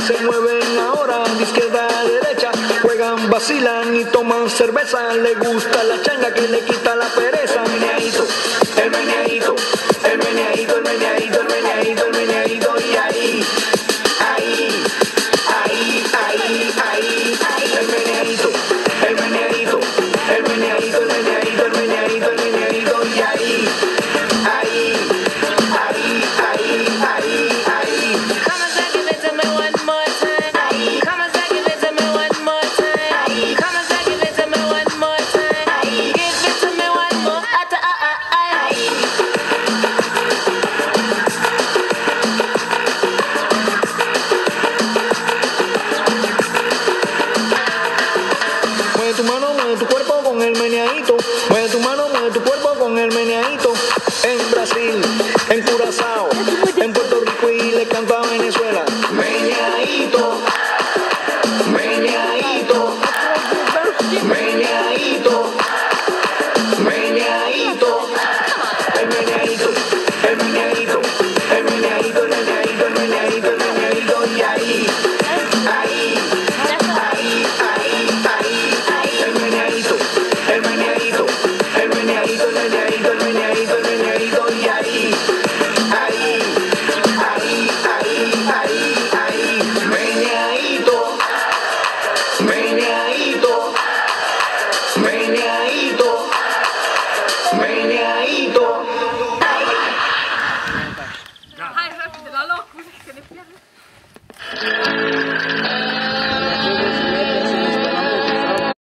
se mueven ahora de izquierda a derecha, juegan, vacilan y toman cerveza. Le gusta la changa que le quita la pereza. Meneadito, el meneadito, el meneadito, el meneadito, el meneadito, el meneadito. Y ahí, ahí, ahí, ahí, ahí, ahí, el meneadito, el meneadito, el meneadito, el meneadito, el meneadito, el meneadito. Y ahí, ahí, ahí, ahí, ahí, ahí. Come on, say, give it to me one more time. Come on, say, give it to me one more time. Come on, say, give it to me one more time. Give it to me one more time. Mueve tu mano, mueve tu cuerpo con el meneadito. Mueve tu mano, mueve tu cuerpo con el meneadito. En Brasil, en Curazao,